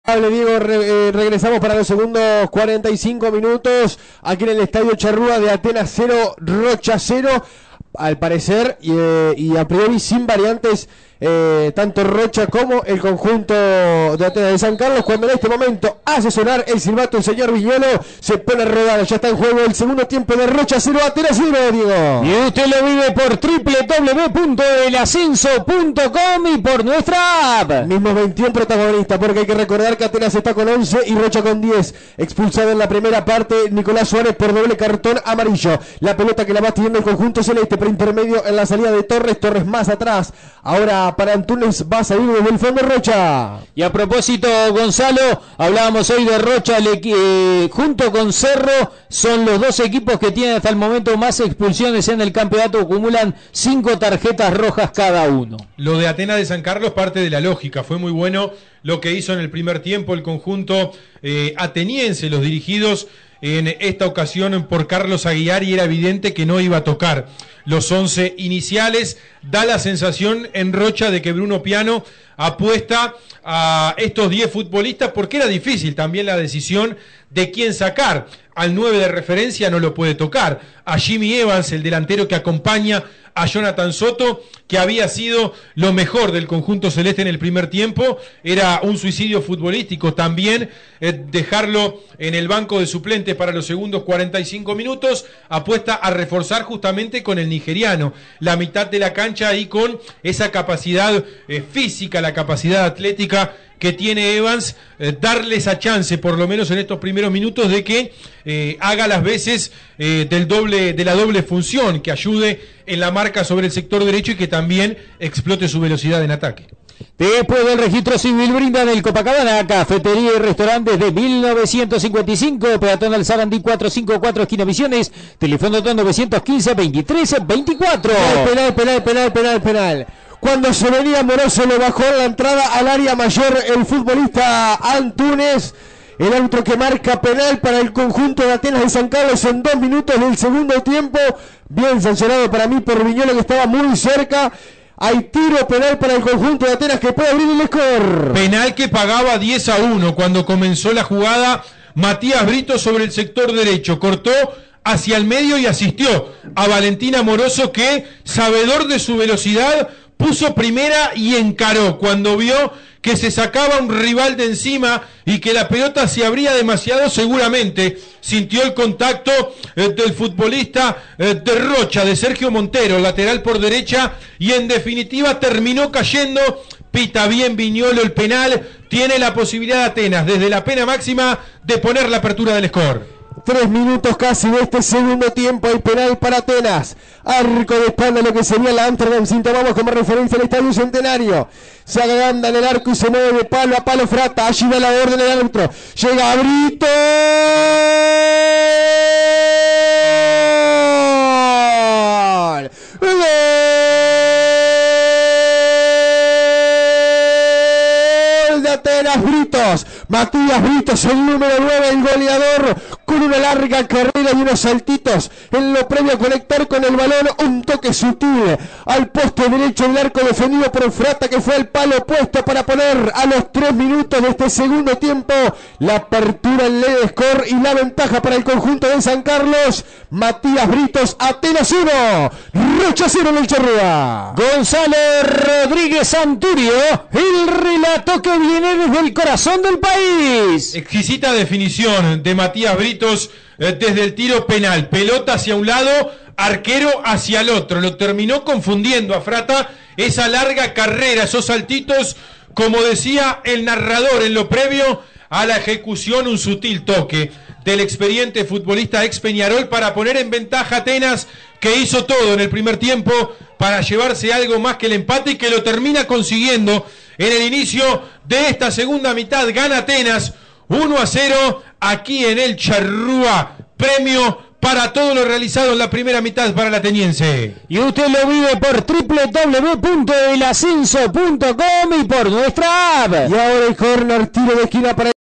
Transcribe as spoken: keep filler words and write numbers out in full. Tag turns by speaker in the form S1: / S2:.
S1: Diego, re, eh, regresamos para los segundos cuarenta y cinco minutos aquí en el Estadio Charrúa de Atenas cero, Rocha cero. Al parecer y, eh, y a priori sin variantes, eh, tanto Rocha como el conjunto de Atenas de San Carlos, cuando en este momento hace sonar el silbato el señor Viñolo, se pone a rodar, ya está en juego el segundo tiempo de Rocha cero, Atenas cero, Diego.
S2: Y usted lo vive por doble u doble u doble u punto el ascenso punto com y por nuestra app.
S1: Mismos veintiuno protagonistas, porque hay que recordar que Atenas está con once y Rocha con diez. Expulsado en la primera parte Nicolás Suárez por doble cartón amarillo. La pelota que la va teniendo el conjunto celeste, pero intermedio en la salida de Torres, Torres más atrás. Ahora para Antunes va a salir desde el fondo Rocha.
S2: Y a propósito, Gonzalo, hablábamos hoy de Rocha, le, eh, junto con Cerro, son los dos equipos que tienen hasta el momento más expulsiones en el campeonato, acumulan cinco tarjetas rojas cada uno.
S3: Lo de Atenas de San Carlos parte de la lógica, fue muy bueno lo que hizo en el primer tiempo el conjunto eh, ateniense, los dirigidos en esta ocasión por Carlos Aguiar, y era evidente que no iba a tocar los once iniciales. Da la sensación en Rocha de que Bruno Piano apuesta a estos diez futbolistas, porque era difícil también la decisión de quién sacar. Al nueve de referencia no lo puede tocar. A Jimmy Evans, el delantero que acompaña a Jonathan Soto, que había sido lo mejor del conjunto celeste en el primer tiempo, era un suicidio futbolístico también eh, dejarlo en el banco de suplentes para los segundos cuarenta y cinco minutos. Apuesta a reforzar justamente con el nigeriano, la mitad de la cancha, y con esa capacidad eh, física, la capacidad atlética que tiene Evans, eh, darle esa chance, por lo menos en estos primeros minutos, de que eh, haga las veces eh, del doble, de la doble función, que ayude en la marca sobre el sector derecho y que también explote su velocidad en ataque.
S2: Después del registro civil, brindan el Copacabana, cafetería y restaurantes de mil novecientos cincuenta y cinco, peatón al Sarandí cuatrocientos cincuenta y cuatro, esquina Misiones, teléfono novecientos quince, veintitrés, veinticuatro.
S1: Penal, penal, penal, penal, penal. Cuando se venía Moroso, le bajó en la entrada al área mayor el futbolista Antunes. El árbitro que marca penal para el conjunto de Atenas de San Carlos en dos minutos del segundo tiempo. Bien sancionado para mí por Viñolo, que estaba muy cerca. Hay tiro penal para el conjunto de Atenas que puede abrir el score.
S3: Penal que pagaba diez a uno cuando comenzó la jugada. Matías Brito sobre el sector derecho, cortó hacia el medio y asistió a Valentín Amoroso, que, sabedor de su velocidad, puso primera y encaró. Cuando vio que se sacaba un rival de encima y que la pelota se abría demasiado, seguramente sintió el contacto eh, del futbolista eh, de Rocha, de Sergio Montero, lateral por derecha, y en definitiva terminó cayendo. Pita bien Viñolo el penal, tiene la posibilidad de Atenas desde la pena máxima de poner la apertura del score.
S1: Tres minutos casi de este segundo tiempo, hay penal para Atenas. Arco de espalda, lo que sería la Amsterdam, sin tomamos como referencia el Estadio Centenario. Se agranda en el arco y se mueve de palo a palo Frata. Allí da la orden el árbitro. Llega Brito. ¡Gol! ¡Gol de Atenas! Britos. Matías Britos, el número nueve, el goleador, con una larga carrera y unos saltitos en lo previo a conectar con el balón, un toque sutil al poste derecho del arco, defendido por Frata, que fue el palo opuesto para poner a los tres minutos de este segundo tiempo la apertura en ley de score y la ventaja para el conjunto de San Carlos. Matías Britos, Atenas uno, Rocha cero en el Charrúa.
S2: Gonzalo Rodríguez Santurio, el relato que viene desde el corazón del país.
S3: Exquisita definición de Matías Britos eh, desde el tiro penal. Pelota hacia un lado, arquero hacia el otro. Lo terminó confundiendo a Frata. Esa larga carrera, esos saltitos, como decía el narrador en lo previo a la ejecución, un sutil toque del experiente futbolista ex Peñarol para poner en ventaja a Atenas, que hizo todo en el primer tiempo para llevarse algo más que el empate y que lo termina consiguiendo en el inicio de esta segunda mitad. Gana Atenas uno a cero aquí en el Charrúa. Premio para todo lo realizado en la primera mitad para la ateniense.
S2: Y usted lo vive por doble u doble u doble u punto el ascenso punto com y por nuestra app.
S1: Y ahora el corner, tiro de esquina para